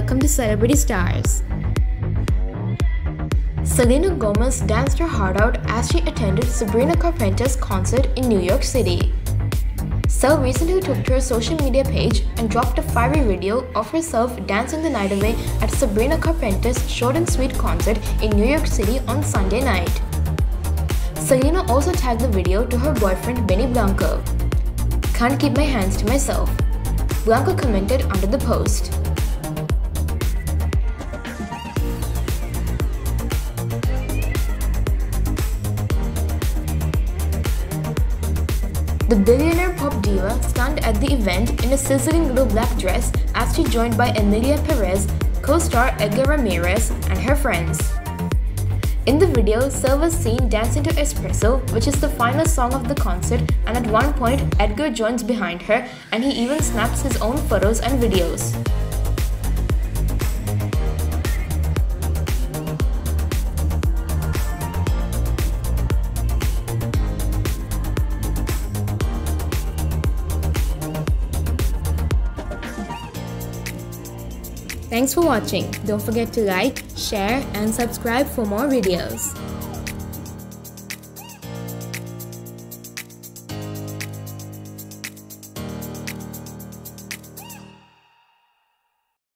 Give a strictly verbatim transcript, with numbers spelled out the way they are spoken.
welcome to Celebrity Stars. Selena Gomez danced her heart out as she attended Sabrina Carpenter's concert in New York City. Sel recently took to her social media page and dropped a fiery video of herself dancing the night away at Sabrina Carpenter's short and sweet concert in New York City on Sunday night. Selena also tagged the video to her boyfriend Benny Blanco. "Can't keep my hands to myself," Blanco commented under the post. The billionaire pop diva stunned at the event in a sizzling little black dress as she joined by Emilia Perez, co-star Edgar Ramirez, and her friends. In the video, Sel was seen dancing to Espresso, which is the final song of the concert, and at one point, Edgar joins behind her and he even snaps his own photos and videos. Thanks for watching. Don't forget to like, share, and subscribe for more videos.